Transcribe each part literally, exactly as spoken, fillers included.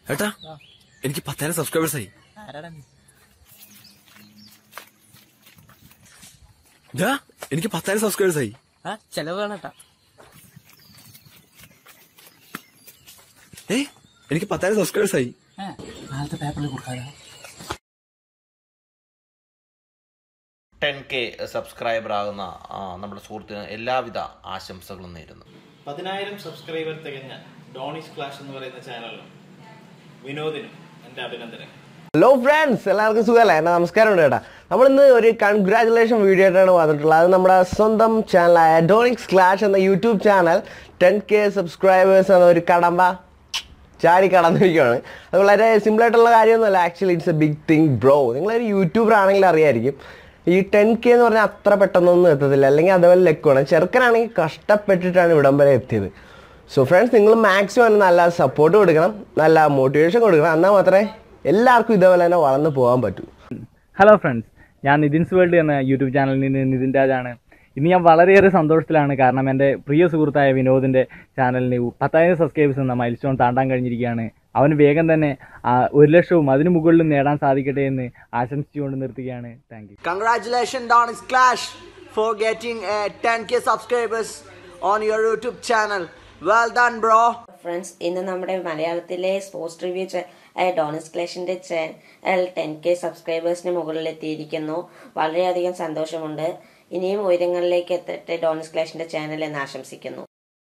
ഏട്ടാ എനിക്ക് പത്തായിരം സബ്സ്ക്രൈബേഴ്സ് ആയി. എനിക്ക് പത്തായിരം സബ്സ്ക്രൈബേഴ്സ് ആയി. ചെലവ് വേണട്ടാ. ഏ എനിക്ക് പത്തായിരം സബ്സ്ക്രൈബേഴ്സ് ആയി. നാളത്തെ പേപ്പറിൽ കൊടുക്കാതെ ടെൻ കെ സബ്സ്ക്രൈബർ ആകുന്ന നമ്മുടെ സുഹൃത്തിന് എല്ലാവിധ ആശംസകളും നേരുന്നു. പതിനായിരം സബ്സ്ക്രൈബർ തികഞ്ഞ ഡോണിസ് ക്ലാഷ് എന്ന് പറയുന്ന ചാനലിനും വിനോദിനും എന്റെ അഭിനന്ദനം. ഹലോ ഫ്രണ്ട്സ്, എല്ലാവർക്കും സുഖമല്ലേ? എന്നെ നമസ്കാരം ഉണ്ട് ചേട്ടാ. നമ്മളിന്ന് ഒരു കൺഗ്രാജുലേഷൻ വീഡിയോ ആയിട്ടാണ് വന്നിട്ടുള്ളത്. അത് നമ്മുടെ സ്വന്തം ചാനലായ ഡോണിക്സ് ക്ലാഷ് എന്ന YouTube channel ten K subscribers എന്ന ഒരു കടമ്പ ചാടി കടന്നിരിക്കുകയാണ്. അത് വളരെ സിമ്പിളായിട്ടുള്ള കാര്യമൊന്നുമല്ല. Actually it's a big thing bro. നിങ്ങളൊരു യൂട്യൂബർ ആണെങ്കിൽ അറിയായിരിക്കും, ഈ ടെൻ കെ എന്ന് പറഞ്ഞാൽ അത്ര പെട്ടെന്നൊന്നും എത്തത്തില്ല, അല്ലെങ്കിൽ അതേപോലെ ലെക്കുവാണ്. ചെറുക്കനാണെങ്കിൽ കഷ്ടപ്പെട്ടിട്ടാണ് ഇവിടം വരെ എത്തിയത്. സോ ഫ്രണ്ട്സ്, നിങ്ങൾ മാക്സിമം അതിന് നല്ല സപ്പോർട്ട് കൊടുക്കണം, നല്ല മോട്ടിവേഷൻ കൊടുക്കണം. എന്നാൽ മാത്രമേ എല്ലാവർക്കും ഇതേപോലെ തന്നെ വളർന്നു പോകാൻ പറ്റൂ. ഹലോ ഫ്രണ്ട്സ്, ഞാൻ നിതിൻസ് വേൾഡ് എന്ന യൂട്യൂബ് ചാനലിൽ നിന്ന് നിതിൻ രാജാണ്. ഇന്ന് ഞാൻ വളരെയേറെ സന്തോഷത്തിലാണ്. കാരണം എൻ്റെ പ്രിയ സുഹൃത്തായ വിനോദിൻ്റെ ചാനലിന് പത്തായിരം സബ്സ്ക്രൈബേഴ്സ് എന്ന മൈൽ സ്റ്റോൺ താണ്ടാൻ കഴിഞ്ഞിരിക്കുകയാണ്. അവന് വേഗം തന്നെ ഒരു ലക്ഷവും അതിനു മുകളിലും നേടാൻ സാധിക്കട്ടെ എന്ന് ആശംസിച്ചുകൊണ്ട് നിർത്തുകയാണ്. Thank you. Congratulations Donix Clash for getting uh, ten K subscribers on your YouTube channel. Well done bro. Friends, ഇന്ന് നമ്മുടെ മലയാളത്തിലെ സ്പോർട്സ് റിവ്യൂ ഡോണിക്സ് ക്ലാഷിന്റെ ചാനൽ ടെൻ കെ സബ്സ്ക്രൈബേഴ്സിന് മുകളിൽ എത്തിയിരിക്കുന്നു. വളരെയധികം സന്തോഷമുണ്ട്. ഇനിയും ഉയരങ്ങളിലേക്ക് എത്തട്ടെ ഡോണിക്സ് ക്ലാഷിന്റെ ചാനൽ എന്ന് ആശംസിക്കുന്നു.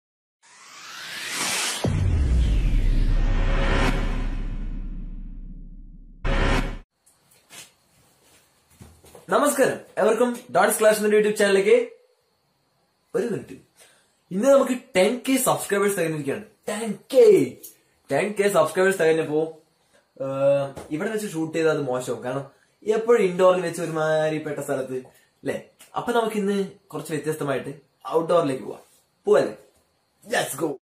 നമസ്കാരം, എവർക്കും ഡോണിക്സ് ക്ലാഷ് എന്ന യൂട്യൂബ് ചാനലിലേക്ക് ഒരു മിനിറ്റ്. ഇന്ന് നമുക്ക് ടെൻ കെ സബ്സ്ക്രൈബേഴ്സ് തികഞ്ഞിരിക്കുകയാണ്. Ten K ten K subscribers തികഞ്ഞപ്പോ ഇവിടെ വെച്ച് ഷൂട്ട് ചെയ്താൽ അത് മോശവും. കാരണം എപ്പോഴും ഇൻഡോറിൽ വെച്ച് ഒരുമാതിരിപ്പെട്ട സ്ഥലത്ത് അല്ലേ. അപ്പൊ നമുക്ക് ഇന്ന് കുറച്ച് വ്യത്യസ്തമായിട്ട് ഔട്ട്ഡോറിലേക്ക് പോവാം. പോവല്ലേ? Let's go.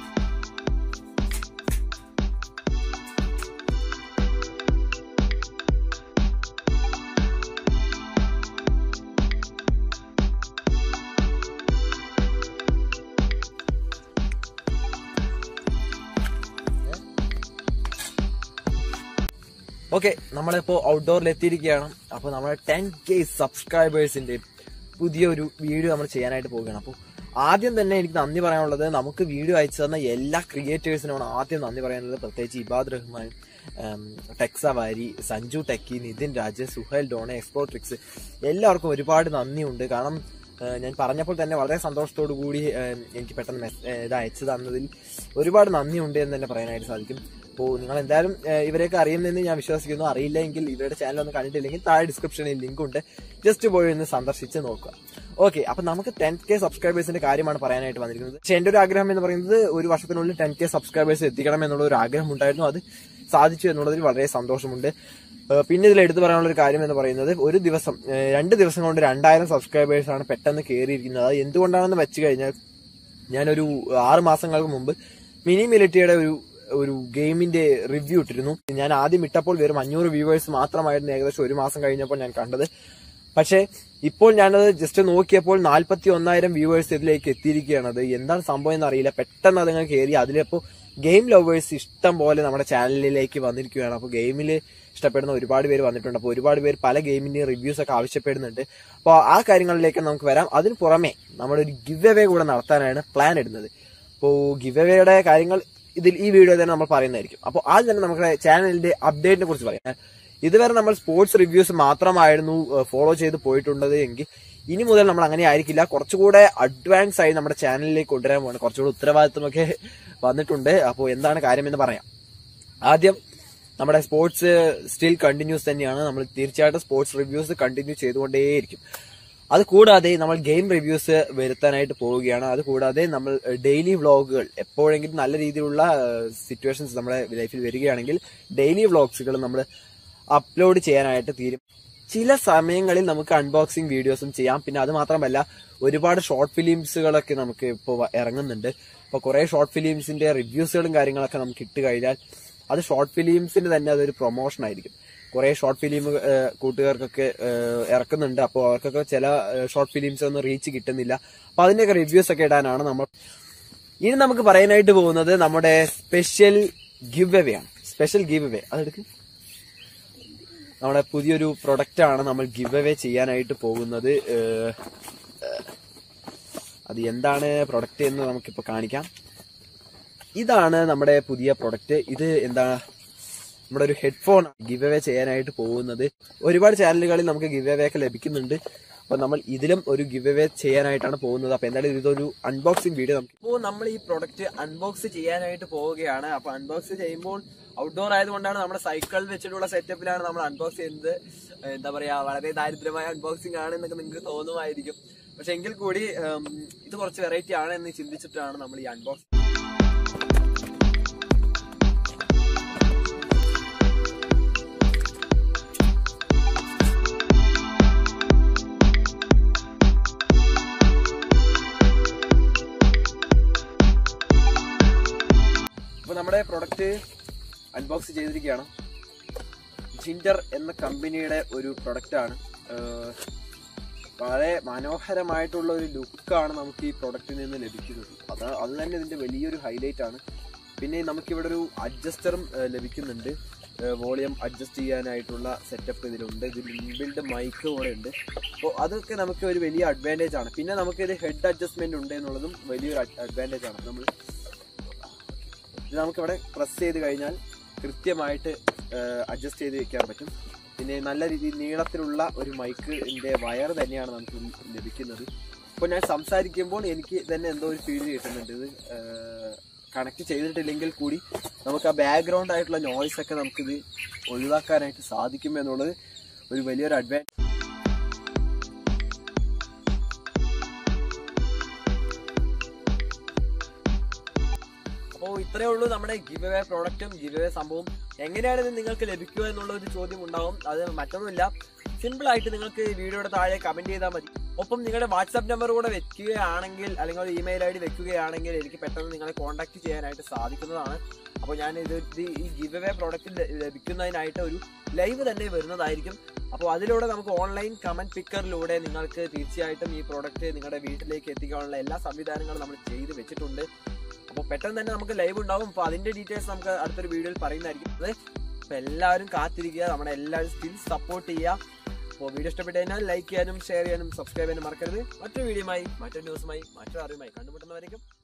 ഓക്കെ, നമ്മളിപ്പോ ഔട്ട്ഡോറിൽ എത്തിയിരിക്കുകയാണ്. അപ്പൊ നമ്മുടെ ടെൻ കെ സബ്സ്ക്രൈബേഴ്സിന്റെ പുതിയൊരു വീഡിയോ നമ്മൾ ചെയ്യാനായിട്ട് പോവുകയാണ്. അപ്പോൾ ആദ്യം തന്നെ എനിക്ക് നന്ദി പറയാനുള്ളത്, നമുക്ക് വീഡിയോ അയച്ചു തന്ന എല്ലാ ക്രിയേറ്റേഴ്സിനോട് ആദ്യം നന്ദി പറയാനുള്ളത്. പ്രത്യേകിച്ച് ഇബാദ് റഹ്മാൻ, ടെക്സ വാരി, സഞ്ജു ടെക്കി, നിതിൻ രാജ്, സുഹൈൽ ഡോണെ, എക്സ്പോട്രിക്സ്, എല്ലാവർക്കും ഒരുപാട് നന്ദിയുണ്ട്. കാരണം ഞാൻ പറഞ്ഞപ്പോൾ തന്നെ വളരെ സന്തോഷത്തോടു കൂടി എനിക്ക് പെട്ടെന്ന് ഇത് അയച്ചു തന്നതിൽ ഒരുപാട് നന്ദിയുണ്ട് എന്ന് തന്നെ പറയാനായിട്ട് സാധിക്കും. അപ്പോൾ നിങ്ങൾ എന്തായാലും ഇവരെയൊക്കെ അറിയുന്നതെന്ന് ഞാൻ വിശ്വസിക്കുന്നു. അറിയില്ല എങ്കിൽ ഇവരുടെ ചാനൽ ഒന്ന് കണ്ടിട്ടില്ലെങ്കിൽ താഴെ ഡിസ്ക്രിപ്ഷനിൽ ലിങ്ക് ഉണ്ട്, ജസ്റ്റ് പോയി ഒന്ന് സന്ദർശിച്ച് നോക്കുക. ഓക്കെ, അപ്പൊ നമുക്ക് ടെൻ കെ സബ്സ്ക്രൈബേഴ്സിന്റെ കാര്യമാണ് പറയാനായിട്ട് വന്നിരിക്കുന്നത്. പക്ഷെ എന്റെ ഒരു ആഗ്രഹം എന്ന് പറയുന്നത് ഒരു വർഷത്തിനുള്ളിൽ ടെൻ കെ സബ്സ്ക്രൈബേഴ്സ് എത്തിക്കണം എന്നുള്ള ഒരു ആഗ്രഹം ഉണ്ടായിരുന്നു. അത് സാധിച്ചു എന്നുള്ളതിൽ വളരെ സന്തോഷമുണ്ട്. പിന്നെ ഇതിൽ എടുത്തു പറയാനുള്ള ഒരു കാര്യം എന്ന് പറയുന്നത്, ഒരു ദിവസം രണ്ട് ദിവസം കൊണ്ട് രണ്ടായിരം സബ്സ്ക്രൈബേഴ്സ് ആണ് പെട്ടെന്ന് കയറിയിരിക്കുന്നത്. അത് എന്തുകൊണ്ടാണെന്ന് വെച്ച് കഴിഞ്ഞാൽ, ഞാനൊരു ആറ് മാസങ്ങൾക്ക് മുമ്പ് മിനി മിലിറ്റിയുടെ ഒരു ഒരു ഗെയിമിന്റെ റിവ്യൂ ഇട്ടിരുന്നു. ഞാൻ ആദ്യം ഇട്ടപ്പോൾ വെറും അഞ്ഞൂറ് വ്യൂവേഴ്സ് മാത്രമായിരുന്നു ഏകദേശം ഒരു മാസം കഴിഞ്ഞപ്പോൾ ഞാൻ കണ്ടത്. പക്ഷേ ഇപ്പോൾ ഞാനത് ജസ്റ്റ് നോക്കിയപ്പോൾ നാൽപ്പത്തി ഒന്നായിരം വ്യൂവേഴ്സ് ഇതിലേക്ക് എത്തിയിരിക്കുകയാണ്. അത് എന്താണ് സംഭവം എന്നറിയില്ല, പെട്ടെന്ന് അതങ്ങനെ കയറി. അതിലിപ്പോൾ ഗെയിം ലവേഴ്സ് ഇഷ്ടം പോലെ നമ്മുടെ ചാനലിലേക്ക് വന്നിരിക്കുകയാണ്. അപ്പോൾ ഗെയിമിൽ ഇഷ്ടപ്പെടുന്ന ഒരുപാട് പേര് വന്നിട്ടുണ്ട്. അപ്പോൾ ഒരുപാട് പേര് പല ഗെയിമിന്റെയും റിവ്യൂസ് ഒക്കെ ആവശ്യപ്പെടുന്നുണ്ട്. അപ്പോൾ ആ കാര്യങ്ങളിലേക്ക് നമുക്ക് വരാം. അതിന് പുറമെ നമ്മളൊരു ഗിവ് അവേ കൂടെ നടത്താനാണ് പ്ലാൻ ഇടുന്നത്. അപ്പോൾ ഗിവ് അവേയുടെ കാര്യങ്ങൾ ഇതിൽ ഈ വീഡിയോ തന്നെ നമ്മൾ പറയുന്നതായിരിക്കും. അപ്പോൾ ആദ്യം തന്നെ നമ്മുടെ ചാനലിന്റെ അപ്ഡേറ്റിനെ കുറിച്ച് പറയാം. ഇതുവരെ നമ്മൾ സ്പോർട്സ് റിവ്യൂസ് മാത്രമായിരുന്നു ഫോളോ ചെയ്ത് പോയിട്ടുള്ളത് എങ്കിൽ ഇനി മുതൽ നമ്മൾ അങ്ങനെ ആയിരിക്കില്ല. കുറച്ചുകൂടെ അഡ്വാൻസ് ആയി നമ്മുടെ ചാനലിലേക്ക് കൊണ്ടുവരാൻ പോകണം. കുറച്ചുകൂടെ ഉത്തരവാദിത്വമൊക്കെ വന്നിട്ടുണ്ട്. അപ്പോൾ എന്താണ് കാര്യമെന്ന് പറയാം. ആദ്യം നമ്മുടെ സ്പോർട്സ് സ്റ്റിൽ കണ്ടിന്യൂസ് തന്നെയാണ്. നമ്മൾ തീർച്ചയായിട്ടും സ്പോർട്സ് റിവ്യൂസ് കണ്ടിന്യൂ ചെയ്തുകൊണ്ടേയിരിക്കും. അത് കൂടാതെ നമ്മൾ ഗെയിം റിവ്യൂസ് വരുത്താനായിട്ട് പോവുകയാണ്. അത് കൂടാതെ നമ്മൾ ഡെയിലി വ്ളോഗുകൾ, എപ്പോഴെങ്കിലും നല്ല രീതിയിലുള്ള സിറ്റുവേഷൻസ് നമ്മുടെ ലൈഫിൽ വരികയാണെങ്കിൽ ഡെയിലി വ്ളോഗ്സുകൾ നമ്മൾ അപ്ലോഡ് ചെയ്യാനായിട്ട് തീരും. ചില സമയങ്ങളിൽ നമുക്ക് അൺബോക്സിംഗ് വീഡിയോസും ചെയ്യാം. പിന്നെ അത് മാത്രമല്ല, ഒരുപാട് ഷോർട്ട് ഫിലിംസുകളൊക്കെ നമുക്ക് ഇപ്പോൾ ഇറങ്ങുന്നുണ്ട്. അപ്പോൾ കുറെ ഷോർട്ട് ഫിലിംസിന്റെ റിവ്യൂസുകളും കാര്യങ്ങളൊക്കെ നമുക്ക് ഇട്ട് കഴിഞ്ഞാൽ അത് ഷോർട്ട് ഫിലിംസിന് തന്നെ അതൊരു പ്രൊമോഷൻ ആയിരിക്കും. കുറെ ഷോർട്ട് ഫിലിം കൂട്ടുകാർക്കൊക്കെ ഇറക്കുന്നുണ്ട്. അപ്പോൾ അവർക്കൊക്കെ ചില ഷോർട്ട് ഫിലിംസ് ഒന്നും റീച്ച് കിട്ടുന്നില്ല. അപ്പൊ അതിന്റെയൊക്കെ റിവ്യൂസ് ഒക്കെ ഇടാനാണ് നമ്മൾ ഇനി നമുക്ക് പറയാനായിട്ട് പോകുന്നത്. നമ്മുടെ സ്പെഷ്യൽ ഗിവ് അവേ ആണ്. സ്പെഷ്യൽ ഗിവ് അവേ അതെടുക്ക്. നമ്മുടെ പുതിയൊരു പ്രൊഡക്റ്റ് ആണ് നമ്മൾ ഗിവ് അവേ ചെയ്യാനായിട്ട് പോകുന്നത്. അത് എന്താണ് പ്രൊഡക്റ്റ് എന്ന് നമുക്കിപ്പോൾ കാണിക്കാം. ഇതാണ് നമ്മുടെ പുതിയ പ്രൊഡക്റ്റ്. ഇത് എന്താ, നമ്മുടെ ഒരു ഹെഡ്ഫോൺ ഗിവ് അവേ ചെയ്യാനായിട്ട് പോകുന്നത്. ഒരുപാട് ചാനലുകളിൽ നമുക്ക് ഗിവ് അവേ ഒക്കെ ലഭിക്കുന്നുണ്ട്. അപ്പൊ നമ്മൾ ഇതിലും ഒരു ഗിവ് അവേ ചെയ്യാനായിട്ടാണ് പോകുന്നത്. അപ്പൊ എന്തായാലും ഇതൊരു അൺബോക്സിംഗ് വീഡിയോ നമുക്ക്. അപ്പോൾ നമ്മൾ ഈ പ്രൊഡക്റ്റ് അൺബോക്സ് ചെയ്യാനായിട്ട് പോവുകയാണ്. അപ്പൊ അൺബോക്സ് ചെയ്യുമ്പോൾ ഔട്ട്ഡോർ ആയതുകൊണ്ടാണ് നമ്മുടെ സൈക്കിൾ വെച്ചിട്ടുള്ള സെറ്റപ്പിലാണ് നമ്മൾ അൺബോക്സ് ചെയ്യുന്നത്. എന്താ പറയാ, വളരെ ദാരിദ്ര്യമായ അൺബോക്സിംഗ് ആണ് എന്നൊക്കെ നിങ്ങൾക്ക് തോന്നുമായിരിക്കും. പക്ഷെ എങ്കിൽ കൂടി ഇത് കുറച്ച് വെറൈറ്റി ആണ് എന്ന് ചിന്തിച്ചിട്ടാണ് നമ്മൾ ഈ അൺബോക്സ്. അപ്പൊ നമ്മുടെ പ്രൊഡക്റ്റ് അൺബോക്സ് ചെയ്തിരിക്കുകയാണ്. ജിൻഡർ എന്ന കമ്പനിയുടെ ഒരു പ്രൊഡക്റ്റ് ആണ്. വളരെ മനോഹരമായിട്ടുള്ള ഒരു ലുക്കാണ് നമുക്ക് ഈ പ്രൊഡക്റ്റിൽ നിന്ന് ലഭിക്കുന്നത്. അത് അത് തന്നെ ഇതിന്റെ വലിയൊരു ഹൈലൈറ്റ് ആണ്. പിന്നെ നമുക്കിവിടെ ഒരു അഡ്ജസ്റ്ററും ലഭിക്കുന്നുണ്ട്. വോളിയം അഡ്ജസ്റ്റ് ചെയ്യാനായിട്ടുള്ള സെറ്റപ്പ് ഇതിലുണ്ട്. ഇതിൽ ഇൻബിൽഡ് മൈക്ക് കൂടെ ഉണ്ട്. അപ്പോൾ അതൊക്കെ നമുക്ക് ഒരു വലിയ അഡ്വാൻറ്റേജ് ആണ്. പിന്നെ നമുക്ക് ഇത് ഹെഡ് അഡ്ജസ്റ്റ്മെന്റ് ഉണ്ട് എന്നുള്ളതും വലിയൊരു അഡ്വാൻറ്റേജ് ആണ്. നമ്മൾ ഇത് നമുക്കിവിടെ പ്രസ് ചെയ്ത് കഴിഞ്ഞാൽ കൃത്യമായിട്ട് അഡ്ജസ്റ്റ് ചെയ്ത് വെക്കാൻ പറ്റും. പിന്നെ നല്ല രീതിയിൽ നീളത്തിലുള്ള ഒരു മൈക്കിന്റെ വയർ തന്നെയാണ് നമുക്ക് ലഭിക്കുന്നത്. അപ്പോൾ ഞാൻ സംസാരിക്കുമ്പോൾ എനിക്ക് തന്നെ എന്തോ ഒരു ഫീൽ കിട്ടുന്നുണ്ട്. ഇത് കണക്ട് ചെയ്തിട്ടില്ലെങ്കിൽ കൂടി നമുക്ക് ആ ബാക്ക്ഗ്രൗണ്ട് ആയിട്ടുള്ള നോയ്സ് ഒക്കെ നമുക്കിത് ഒഴിവാക്കാനായിട്ട് സാധിക്കും എന്നുള്ളത് ഒരു വലിയൊരു അഡ്വാൻറ്റേജ്. അപ്പോൾ ഇത്രയേ ഉള്ളൂ നമ്മുടെ ഗിവ് അവേ പ്രോഡക്റ്റും ഗിവ് അവേ സംഭവം. എങ്ങനെയാണ് ഇത് നിങ്ങൾക്ക് ലഭിക്കുക എന്നുള്ള ഒരു ചോദ്യം ഉണ്ടാവും. അത് മറ്റൊന്നുമില്ല, സിമ്പിൾ ആയിട്ട് നിങ്ങൾക്ക് വീഡിയോയുടെ താഴെ കമന്റ് ചെയ്താൽ മതി. ഒപ്പം നിങ്ങളുടെ വാട്സാപ്പ് നമ്പർ കൂടെ വെക്കുകയാണെങ്കിൽ അല്ലെങ്കിൽ ഒരു ഇമെയിൽ ഐ ഡി വെക്കുകയാണെങ്കിൽ എനിക്ക് പെട്ടെന്ന് നിങ്ങളെ കോൺടാക്ട് ചെയ്യാനായിട്ട് സാധിക്കുന്നതാണ്. അപ്പോൾ ഞാൻ ഇത് ഈ ഗിവ് അവേ പ്രോഡക്റ്റ് ലഭിക്കുന്നതിനായിട്ട് ഒരു ലൈവ് തന്നെ വരുന്നതായിരിക്കും. അപ്പോൾ അതിലൂടെ നമുക്ക് ഓൺലൈൻ കമന്റ് പിക്കറിലൂടെ നിങ്ങൾക്ക് തീർച്ചയായിട്ടും ഈ പ്രോഡക്റ്റ് നിങ്ങളുടെ വീട്ടിലേക്ക് എത്തിക്കാനുള്ള എല്ലാ സംവിധാനങ്ങളും നമ്മൾ ചെയ്ത് വെച്ചിട്ടുണ്ട്. അപ്പോൾ പെട്ടെന്ന് തന്നെ നമുക്ക് ലൈവ് ഉണ്ടാവും. അപ്പോൾ അതിന്റെ ഡീറ്റെയിൽസ് നമുക്ക് അടുത്തൊരു വീഡിയോയിൽ പറയുന്നതായിരിക്കും. അപ്പോൾ എല്ലാവരും കാത്തിരിക്കുക, നമ്മുടെ എല്ലാവരും സ്റ്റിൽ സപ്പോർട്ട് ചെയ്യുക. അപ്പോൾ വീഡിയോ ഇഷ്ടപ്പെട്ട് കഴിഞ്ഞാൽ ലൈക്ക് ചെയ്യാനും ഷെയർ ചെയ്യാനും സബ്സ്ക്രൈബ് ചെയ്യാനും മറക്കരുത്. മറ്റൊരു വീഡിയോയുമായി മറ്റൊരു ന്യൂസുമായി മറ്റൊരു അറിവുമായി കണ്ടുമുട്ടുന്നവരേക്കും